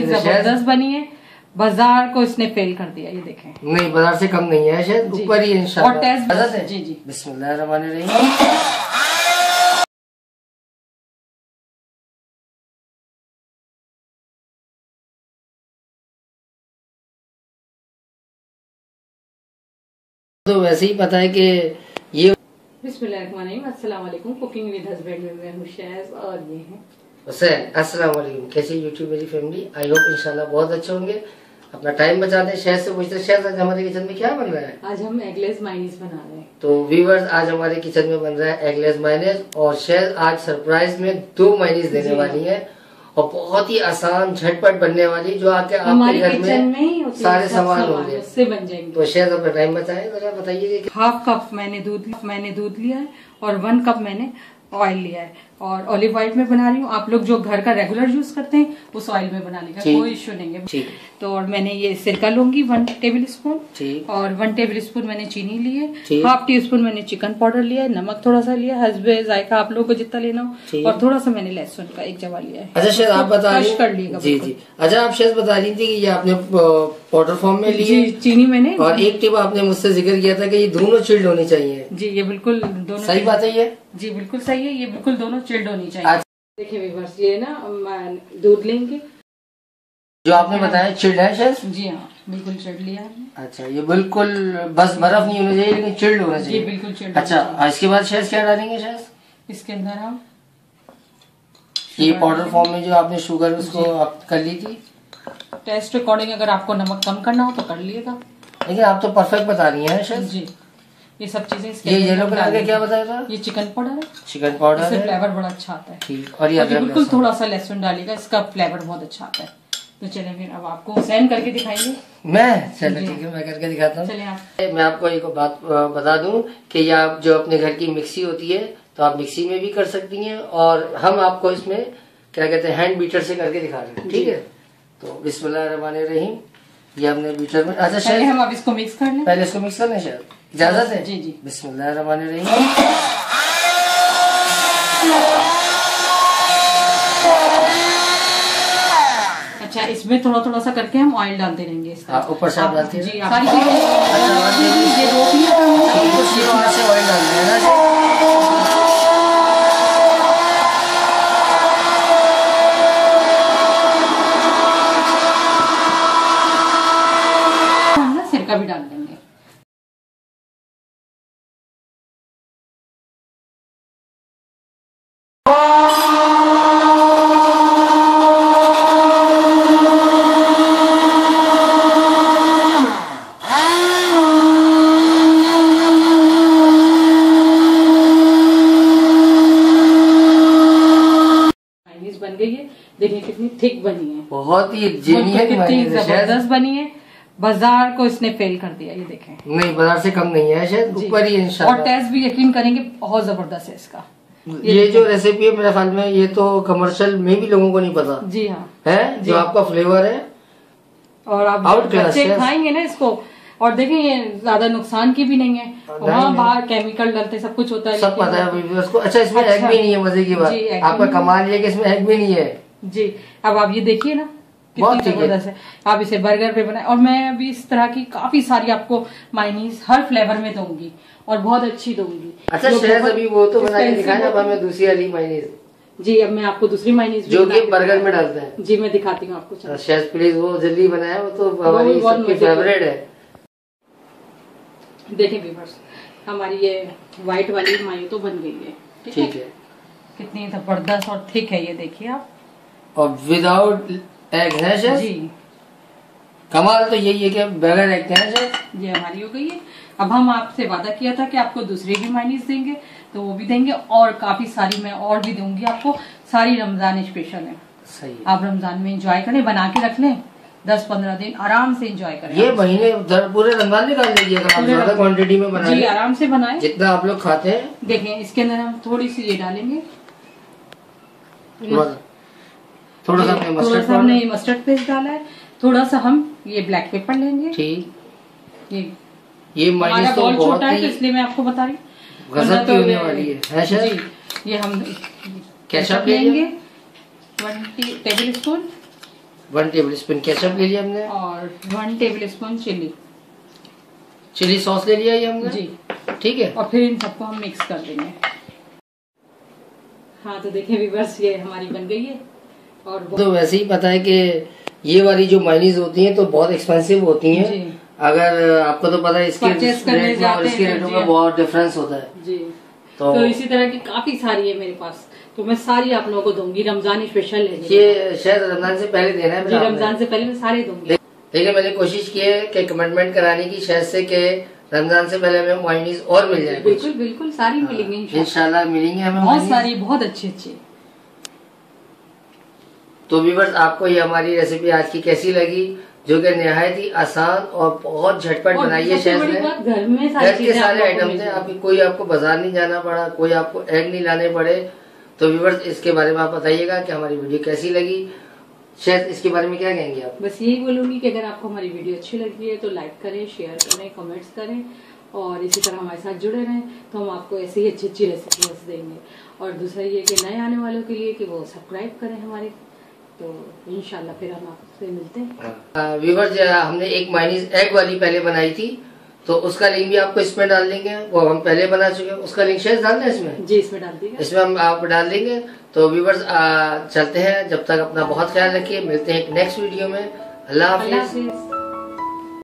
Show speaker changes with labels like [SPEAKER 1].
[SPEAKER 1] जबरदस्त बनी है, बाजार को इसने फेल कर दिया। ये देखें,
[SPEAKER 2] नहीं बाजार से कम नहीं है, शायद ऊपर ही इंशाल्लाह।
[SPEAKER 1] और टेस्ट
[SPEAKER 2] है
[SPEAKER 1] जी जी।
[SPEAKER 2] बिस्मिल्लाहिर्रहमानिर्रहीम। तो वैसे ही पता है कि ये
[SPEAKER 1] बिस्मिल्लाहिर्रहमानिर्रहीम। अस्सलाम वालेकुम। कुकिंग विद हस्बैंड में मैं हूं शहज़ और ये हैं
[SPEAKER 2] हुसैन। अस्सलाम वालेकुम। कैसे यूट्यूब मेरी फैमिली, आई होप इंशाल्लाह बहुत अच्छे होंगे। अपना टाइम बचा दें। शहज़ से पूछते, शहज़ आज हमारे किचन में क्या बन रहा है?
[SPEAKER 1] आज हम एगलेस मायोनीज बना रहे हैं।
[SPEAKER 2] तो व्यूअर्स, आज हमारे किचन में बन रहा है एगलेस मायोनीज और शहज़ आज सरप्राइज में 2 मायोनीज देने वाली है और बहुत ही आसान झटपट बनने वाली, जो आपके घर में सारे सामान होंगे
[SPEAKER 1] उससे बन जाएंगे।
[SPEAKER 2] तो शहज़ अपना टाइम बचाए, जरा बताइए।
[SPEAKER 1] 1/2 कप मैंने दूध लिया है और 1 कप मैंने ऑयल लिया है और ऑलिव ऑयल में बना रही हूँ। आप लोग जो घर का रेगुलर यूज करते हैं उस ऑयल में बनाने का कोई इश्यू नहीं है। तो और मैंने ये सिरका लूंगी 1 टेबल स्पून और 1 टेबल स्पून मैंने चीनी ली है, 1/2 टीस्पून मैंने चिकन पाउडर लिया है, नमक थोड़ा सा लिया, हस्बे जायका आप लोगों को जितना लेना हो, और थोड़ा सा मैंने लहसुन का 1 जवा लिया है।
[SPEAKER 2] अच्छा शेफ, आप बता रही
[SPEAKER 1] कर लिएगा
[SPEAKER 2] जी जी। अच्छा, आप शेफ बता रही थी कि ये आपने पाउडर फॉर्म में ली
[SPEAKER 1] चीनी मैंने, और
[SPEAKER 2] 1 टिप आपने मुझसे जिक्र किया था कि ये दोनों चिल्ड होनी चाहिए।
[SPEAKER 1] जी ये बिल्कुल दोनों
[SPEAKER 2] सही बात है ये?
[SPEAKER 1] जी बिल्कुल सही है, ये बिल्कुल दोनों चिल्ड होनी चाहिए। देखिए व्यूअर्स, ये ना दूध लेंगे
[SPEAKER 2] जो आपने बताया चिल्ड है शेफ?
[SPEAKER 1] जी हाँ, बिल्कुल चिल्ड लिया है।
[SPEAKER 2] अच्छा, ये बिल्कुल बस बर्फ नहीं होनी चाहिए लेकिन चिल्ड होना चाहिए।
[SPEAKER 1] जी बिल्कुल चिल्ड।
[SPEAKER 2] अच्छा, इसके बाद शेफ क्या डालेंगे शेफ?
[SPEAKER 1] इसके अंदर हम
[SPEAKER 2] ये पाउडर फॉर्म में जो आपने शुगर उसको आप कर ली थी,
[SPEAKER 1] टेस्ट अकॉर्डिंग अगर आपको नमक कम करना हो तो कर लिएगा,
[SPEAKER 2] लेकिन आप तो परफेक्ट बता रही हैं शेफ
[SPEAKER 1] जी। ये सब चीजें
[SPEAKER 2] ये येलो कलर का क्या बताया था?
[SPEAKER 1] ये चिकन पाउडर है।
[SPEAKER 2] चिकन पाउडर
[SPEAKER 1] इससे फ्लेवर बड़ा अच्छा आता है।
[SPEAKER 2] ठीक। और ये
[SPEAKER 1] बिल्कुल थोड़ा सा लहसुन डालिएगा, इसका फ्लेवर बहुत अच्छा आता है। तो चलिए फिर अब आपको हुसैन करके दिखाएंगे।
[SPEAKER 2] मैं चलिए ठीक है, मैं करके दिखाता हूँ।
[SPEAKER 1] चलिए आप।
[SPEAKER 2] मैं आपको एक बात बता दूं कि ये आप जो अपने घर की मिक्सी होती है तो आप मिक्सी में भी कर सकती हैं, और हम आपको इसमें क्या कहते हैं हैंड बीटर से करके दिखा रहे हैं। ठीक है, तो बिस्मिल्लाहिर्रहमानिर्रहीम। ये हमने बीटर में। अच्छा शायद
[SPEAKER 1] हम अब इसको मिक्स कर लें।
[SPEAKER 2] पहले इसको मिक्स करना शायद इजाजत है?
[SPEAKER 1] जी जी।
[SPEAKER 2] बिस्मिल्लाहिर्रहमानिर्रहीम।
[SPEAKER 1] अच्छा, इसमें थोड़ा थोड़ा सा करके हम ऑयल डालते रहेंगे।
[SPEAKER 2] ऊपर से आप डालते हैं
[SPEAKER 1] जी, सारी चीजें
[SPEAKER 2] ऑयल डालते हैं ना।
[SPEAKER 1] सिरका भी डाल देंगे। बन गई है, देखिए कितनी थिक बनी है,
[SPEAKER 2] बहुत ही कितनी
[SPEAKER 1] जबरदस्त बनी है। बाजार को इसने फेल कर दिया। ये देखें,
[SPEAKER 2] नहीं बाजार से कम नहीं है, शायद ऊपर ही इंशाल्लाह।
[SPEAKER 1] और टेस्ट भी यकीन करेंगे बहुत जबरदस्त है इसका।
[SPEAKER 2] ये जो रेसिपी है मेरे ख्याल में ये तो कमर्शियल में भी लोगों को नहीं पता।
[SPEAKER 1] जी हाँ,
[SPEAKER 2] है जो आपका फ्लेवर है
[SPEAKER 1] और आप बच्चे खाएंगे ना इसको। और देखिए ये ज्यादा नुकसान की भी नहीं है, वहाँ बाहर केमिकल डालते सब कुछ होता है, सब
[SPEAKER 2] पता है उसको। अच्छा, इसमें एग भी नहीं है, मजे की बात आपका कमाल ये कि इसमें एग भी नहीं है।
[SPEAKER 1] जी, अब आप ये देखिए ना कितनी जबरदस्त है। आप इसे बर्गर पे बनाए, और मैं अभी इस तरह की काफी सारी आपको मायोनीज हर फ्लेवर में दूंगी और बहुत अच्छी दूंगी।
[SPEAKER 2] अच्छा शेफ, अभी वो तो बना के दिखाए ना, अब हमें दूसरी वाली मायोनीज।
[SPEAKER 1] जी, अब मैं आपको दूसरी मायोनीज
[SPEAKER 2] जो कि बर्गर में डालते हैं।
[SPEAKER 1] जी मैं दिखाती हूँ आपको।
[SPEAKER 2] शेफ प्लीज वो जल्दी बनाए, वो तो हमारी सबकी फेवरेट है।
[SPEAKER 1] देखिए व्यूअर्स, हमारी ये व्हाइट वाली मायो तो बन गई है।
[SPEAKER 2] ठीक है,
[SPEAKER 1] कितनी जबरदस्त और थिक है, ये देखिए आप।
[SPEAKER 2] और विदाउट एग है शेफ?
[SPEAKER 1] जी,
[SPEAKER 2] कमाल तो यही है कि बगैर एग है शेफ।
[SPEAKER 1] ये हमारी हो गई है। अब हम आपसे वादा किया था कि आपको दूसरी भी मायोनीज देंगे, तो वो भी देंगे, और काफी सारी मैं और भी दूंगी आपको। सारी रमजान स्पेशल है।
[SPEAKER 2] सही,
[SPEAKER 1] आप रमजान में एंजॉय करें, बना के रख लें, 10-15 दिन आराम से एंजॉय करें।
[SPEAKER 2] ये महीने पूरे रमजान निकाल लीजिए अगर आप ज्यादा क्वांटिटी में बनाएं।
[SPEAKER 1] जी आराम से बनाएं,
[SPEAKER 2] जितना आप लोग खाते हैं।
[SPEAKER 1] देखें इसके अंदर हम थोड़ी सी ये डालेंगे,
[SPEAKER 2] थोड़ा सा
[SPEAKER 1] हमने मस्टर्ड पेस्ट डाला है, थोड़ा सा हम ये ब्लैक पेपर लेंगे।
[SPEAKER 2] ठीक,
[SPEAKER 1] ये
[SPEAKER 2] मायोनीज तो
[SPEAKER 1] बॉल छोटा है तो इसलिए मैं आपको बता रही हूँ,
[SPEAKER 2] गजब की होने वाली है
[SPEAKER 1] जी। ये हम
[SPEAKER 2] केचप
[SPEAKER 1] लेंगे 1 tablespoon,
[SPEAKER 2] 1 tablespoon ketchup ले लिया हमने
[SPEAKER 1] और 1 टेबल स्पून
[SPEAKER 2] चिली सॉस ले लिया ये हमने
[SPEAKER 1] जी।
[SPEAKER 2] ठीक है,
[SPEAKER 1] और फिर इन सबको हम मिक्स कर देंगे। हाँ तो देखिए व्यूअर्स, ये हमारी बन गई है। और
[SPEAKER 2] तो वैसे ही पता है कि ये वाली जो मायोनीज होती हैं तो बहुत एक्सपेंसिव होती हैं। अगर आपको तो पता है इसके रेट और इसके रेटों का बहुत डिफरेंस होता है
[SPEAKER 1] जी। तो इसी तरह की काफी सारी है मेरे पास, तो मैं सारी आप लोगों को दूंगी। रमजान स्पेशल है
[SPEAKER 2] ये, शायद रमजान से पहले देना है।
[SPEAKER 1] जी, रमजान से पहले मैं सारे दूंगी।
[SPEAKER 2] लेकिन मैंने कोशिश की है कि कमिटमेंट कराने की, शायद से कि रमजान से पहले हमें मायोनीज और मिल जाए।
[SPEAKER 1] बिल्कुल बिल्कुल, सारी मिलेंगी
[SPEAKER 2] इंशाल्लाह मिलेंगी हमें
[SPEAKER 1] बहुत सारी, बहुत अच्छी।
[SPEAKER 2] तो व्यूअर्स, आपको ये हमारी रेसिपी आज की कैसी लगी, जो कि निहायत ही आसान और बहुत झटपट बनाई है। शेफ ने घर के सारे आइटम थे, कोई आपको बाजार नहीं जाना पड़ा, कोई आपको एग नहीं लाने पड़े। तो व्यूअर्स, इसके बारे में आप बताइएगा कि हमारी वीडियो कैसी लगी। शेफ, इसके बारे में क्या कहेंगे आप?
[SPEAKER 1] बस यही बोलूंगी कि अगर आपको हमारी वीडियो अच्छी लगी है तो लाइक करें, शेयर करें, कमेंट्स करें और इसी तरह हमारे साथ जुड़े रहें, तो हम आपको ऐसी ही अच्छी रेसिपीज देंगे। और दूसरा ये कि नए आने वालों के लिए कि वो सब्सक्राइब करें हमारे, तो इंशाल्लाह फिर हम आपसे मिलते हैं।
[SPEAKER 2] व्यूअर्स, हमने एक मायोनीज एग वाली पहले बनाई थी, तो उसका लिंक भी आपको इसमें डाल देंगे। वो हम पहले बना चुके हैं, उसका लिंक शायद डालना है इसमें।
[SPEAKER 1] जी, इसमें डाल दीजिए,
[SPEAKER 2] इसमें हम आप डाल देंगे। तो व्यूअर्स, चलते हैं, जब तक अपना बहुत ख्याल रखिए। मिलते हैं एक नेक्स्ट वीडियो में। अल्लाह हाफिज।